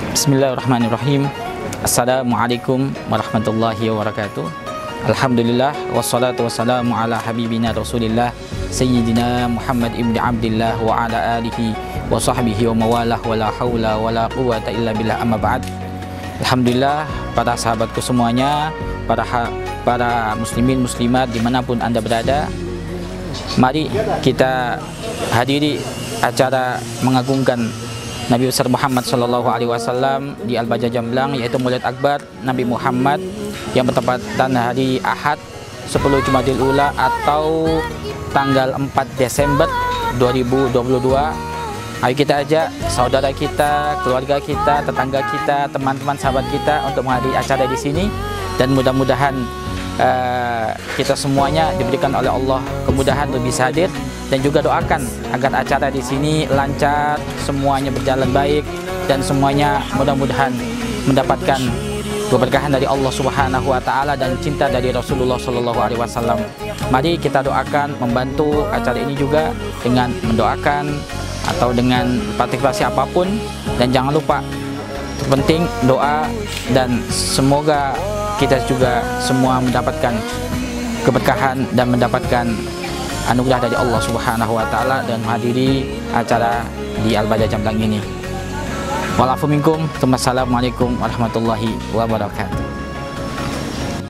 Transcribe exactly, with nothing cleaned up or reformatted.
Bismillahirrahmanirrahim. Assalamualaikum warahmatullahi wabarakatuh. Alhamdulillah wassalatu wassalamu ala habibina Rasulillah Sayyidina Muhammad ibn Abdillah wa ala alihi wa sahbihi wa mawalah wa la hawla wa la quwata illa billah, amma ba'd. Alhamdulillah, para sahabatku semuanya, para para muslimin muslimat dimanapun Anda berada, mari kita hadiri acara mengagungkan Nabi besar Muhammad Sallallahu Alaihi Wasallam di Al-Baja Jamblang, yaitu Maulid Akbar Nabi Muhammad yang bertepatan hari Ahad sepuluh Jumadil Ula atau tanggal empat Desember dua ribu dua puluh dua. Ayo kita ajak saudara kita, keluarga kita, tetangga kita, teman-teman sahabat kita untuk menghadiri acara di sini, dan mudah-mudahan uh, kita semuanya diberikan oleh Allah kemudahan untuk bisa hadir, dan juga doakan agar acara di sini lancar, semuanya berjalan baik, dan semuanya mudah-mudahan mendapatkan keberkahan dari Allah Subhanahu wa taala dan cinta dari Rasulullah Shallallahu alaihi wasallam. Mari kita doakan, membantu acara ini juga dengan mendoakan atau dengan partisipasi apapun, dan jangan lupa penting doa, dan semoga kita juga semua mendapatkan keberkahan dan mendapatkan anugerah dari Allah Subhanahu wa taala dan menghadiri acara di Al-Baja Jamblang ini. Walafu minkum, assalamualaikum warahmatullahi wabarakatuh.